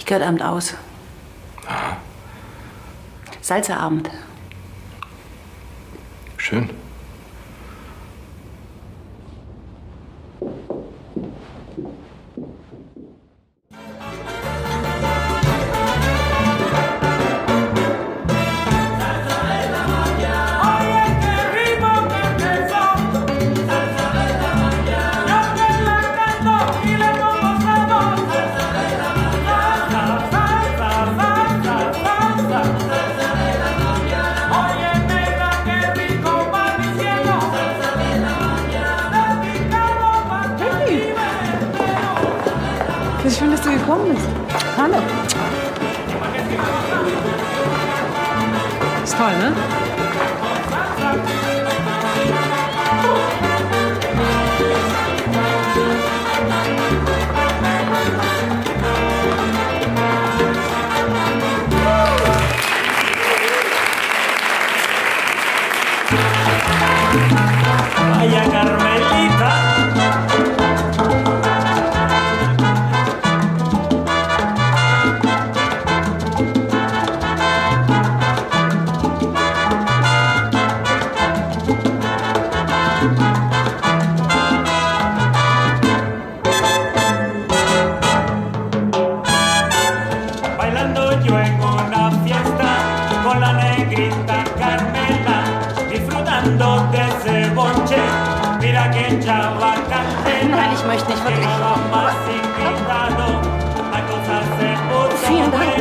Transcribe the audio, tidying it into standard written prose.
Ich gehe heute Abend aus. Aha. Salzerabend. Schön. Wie schön, dass du gekommen bist. Hallo. Ist toll, ne? Vaya Carmelita. Bailando yo en una fiesta con la negrita Carmela, disfrutando de ese bonche. Mira que chava candela. Nein, ich möchte nicht, wirklich. Llegaba más invitado, la cosa se puso Vielen Dank.